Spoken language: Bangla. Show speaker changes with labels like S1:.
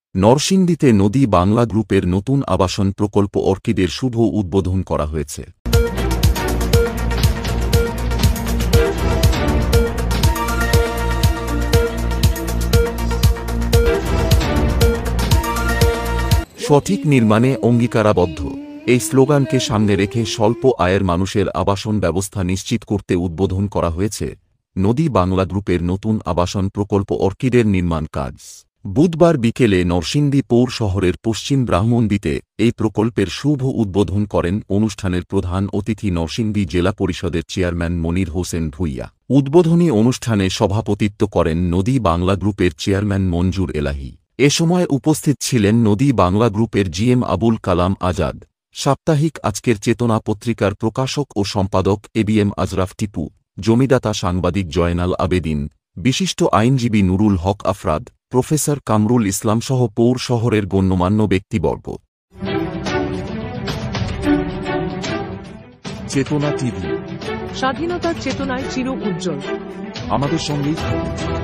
S1: নরসিংদীতে নদী বাংলা গ্রুপের নতুন আবাসন প্রকল্প অর্কিডের শুভ উদ্বোধন করা হয়েছে। সঠিক নির্মাণে অঙ্গীকারাবদ্ধ এই স্লোগানকে সামনে রেখে স্বল্প আয়ের মানুষের আবাসন ব্যবস্থা নিশ্চিত করতে উদ্বোধন করা হয়েছে নদী বাংলা গ্রুপের নতুন আবাসন প্রকল্প অর্কিডের নির্মাণ কাজ। বুধবার বিকেলে নরসিংদী পৌর শহরের পশ্চিম ব্রাহ্মণদীতে এই প্রকল্পের শুভ উদ্বোধন করেন অনুষ্ঠানের প্রধান অতিথি নরসিংদী জেলা পরিষদের চেয়ারম্যান মনির হোসেন ভূঁইয়া। উদ্বোধনী অনুষ্ঠানে সভাপতিত্ব করেন নদী বাংলা গ্রুপের চেয়ারম্যান মঞ্জুর এলাহি। এ সময় উপস্থিত ছিলেন নদী বাংলা গ্রুপের জিএম আবুল কালাম আজাদ, সাপ্তাহিক আজকের চেতনা পত্রিকার প্রকাশক ও সম্পাদক এবিএম আজরাফ টিপু, জমিদাতা সাংবাদিক জয়নাল আবেদিন, বিশিষ্ট আইনজীবী নুরুল হক আফরাদ, প্রফেসর কামরুল ইসলাম সহ পৌর শহরের গণ্যমান্য ব্যক্তিবর্গ। চেতনা টিভি,
S2: স্বাধীনতার চেতনায় চির উজ্জ্বল।
S1: আমাদের সঙ্গেই থাকুন।